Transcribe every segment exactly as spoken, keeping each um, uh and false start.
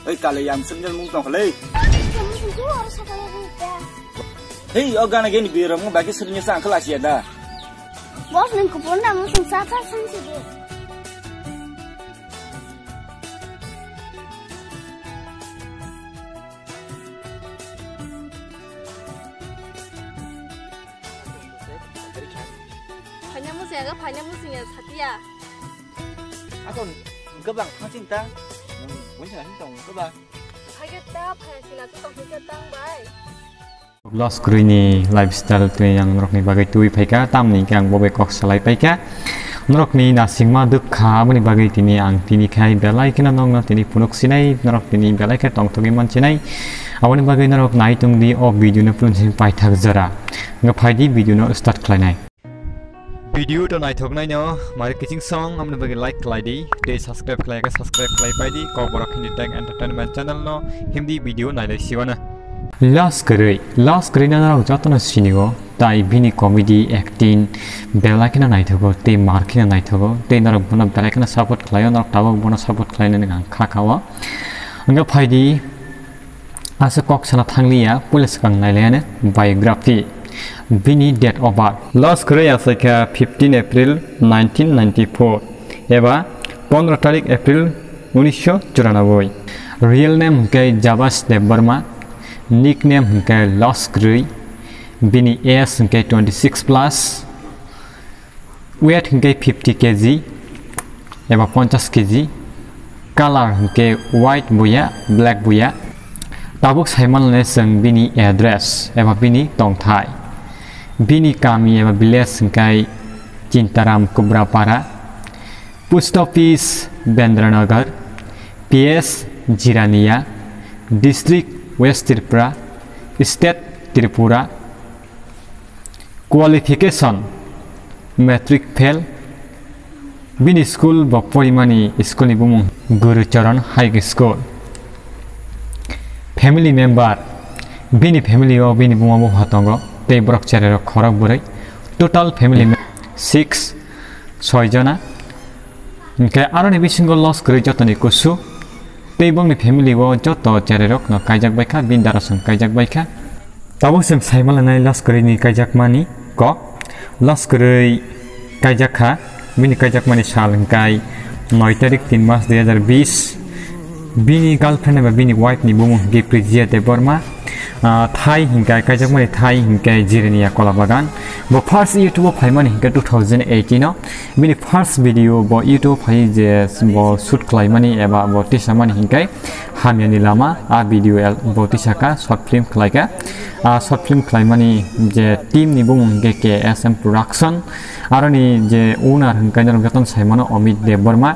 Oi kali yang senjal mung tong kali. Hei organ again biar mung bagi serinya sang kelas ya dah. Bos neng kupon dah mung sasa sensi deh. Hanya musim agak hanya musimnya saja. Aku các bạn thang cinta, muốn chào anh tổng các bạn. Hai kita, hai sila tu tong kita tang bay. Lost Greeny lifestyle tu yang norok ni bagai tui paika tam ni yang bobe kok selai paika. Norok ni nasingma duk kha bani bagai tini ang tini khai belai kena nong na tini punuk sinai norok tini belai ke tong togi man sinai. Awani bagai norok nai tung di o video na pun sing pai thak zara. Ngapai di video na start klai nai. Video to nai thok nai no mari kissing song amne bagi like klai di de subscribe klai ka subscribe klai pai di ko borok hindi tag entertainment channel no hindi video nai le siwana. Lost Greeny Lost Greeny na rok jotno sinigo tai bini comedy acting belai kena nai thogo te marking nai thogo te narok bona belai kena support klai narok tawo bona support klai ne ngang kha kawa anga phai di asa kok sana thanglia police kang nai le ne biography Bini date of birth Lost Greeny asaka fifteen April nineteen ninety-four eba fifteen tarik April nineteen ninety-four real name ke Jabas Dev Burma nickname ke Lost Greeny Bini age ke twenty-six plus weight ke fifty kilograms eba fifty kilograms color ke white buya black buya tabuk saiman le sang bini address eba bini tongthai Bini kami eba village kai Cintaram Kubrapara Post Office Bendranagar P S Jirania District West Tripura State Tripura Qualification Matric fail Bini school Baporimani school ni bumung Guru Charan High School Family member Bini family o bini bumabu hatongo Te borok charero khorak burai total family six six jana ke aroni bisingo Lost Greeny jotoni kusu te bongni family wo joto charerok no kaijak baikha bindara sung kaijak baikha tabo sem saimal nai Lost Greeny kaijak mani ko Lost Greeny kaijak kha bini kaijak mani sal kai nine tarik তিন মাস দুই হাজার বিশ bini girlfriend eba bini wife ni bumu Giprizia Dev Burma Thai hingkai kaijak mani Thai hingkai Jirania Kolabagan bo first YouTube phai mani hingkai twenty eighteen no bini first video bo YouTube phai je bo shoot klai mani eba bo tisa mani hingkai Hamiani Lama a video bo tisaka short film klai ka a short film klai mani je team ni bumu hingkai K S M production aroni je owner hingkai nar gaton saimano Amit Dev Burma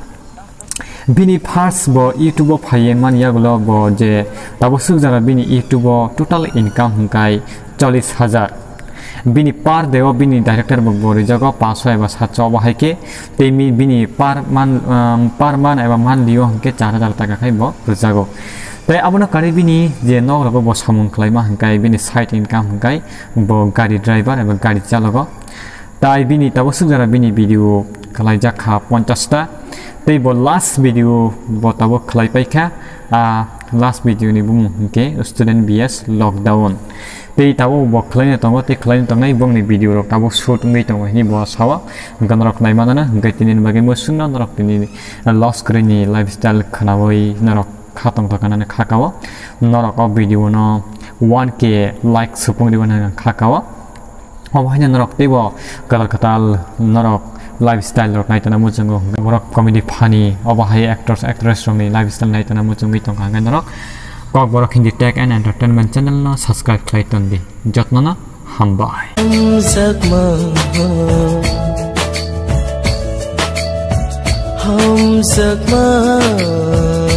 Bini first bo YouTube phai man yagulo bo je tabo suk jara bini YouTube total income hingkai forty thousand bini par deo bini director bo bori jago five hundred eba seven hundred bahai temi bini par man par man eba man liyo hingke four thousand taka khai bo rujago tai abono kari bini je nog rogo bo samung khlaima hingkai bini side income hingkai bo gari driver eba gari chalogo tai bini tabo suk jara bini video khlai jakha fifty ta Tei bo last video bo tabo khlai paikha a last video ni bum ke student B S lockdown tei tabo bo khlai na tongo te khlai na tongai bong ni video rok tabo shoot ngai tongo ni bo sawa gan rok nai manana ngai tinin bagi mo sunna rok tini Lost Greeny lifestyle khanawai narok khatong takana khakawa narok video no one K like supong diwana khakawa obhanya narok tebo kalar katal narok lifestyle rok nai tana mujango borok comedy funny obahai actors actress rok ni lifestyle nai tana mujangi tong hangan narok kok borok hindi tech and entertainment channel no subscribe klai ton di jotno na hambai hum giấc mơ